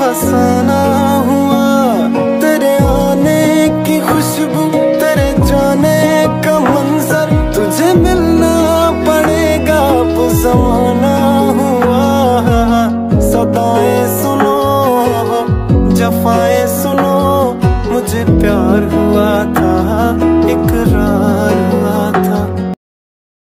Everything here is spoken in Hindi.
फसाना हुआ। तेरे आने की खुशबू, तेरे जाने का मंजर, तुझे मिलना पड़ेगा वो ज़माना हुआ। सदाएं सुनो, जफाएं सुनो, मुझे प्यार हुआ था, इकरार